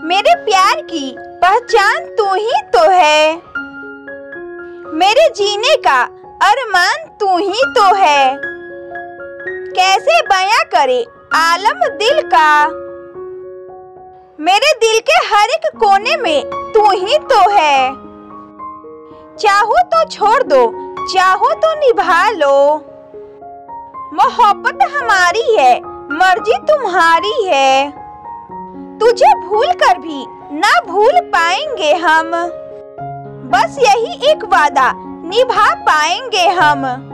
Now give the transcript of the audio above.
मेरे प्यार की पहचान तू ही तो है, मेरे जीने का अरमान तू ही तो है। कैसे बयां करे आलम दिल का, मेरे दिल के हर एक कोने में तू ही तो है। चाहो तो छोड़ दो, चाहो तो निभा लो, मोहब्बत हमारी है, मर्जी तुम्हारी है। तुझे भूल कर भी ना भूल पाएंगे हम, बस यही एक वादा निभा पाएंगे हम।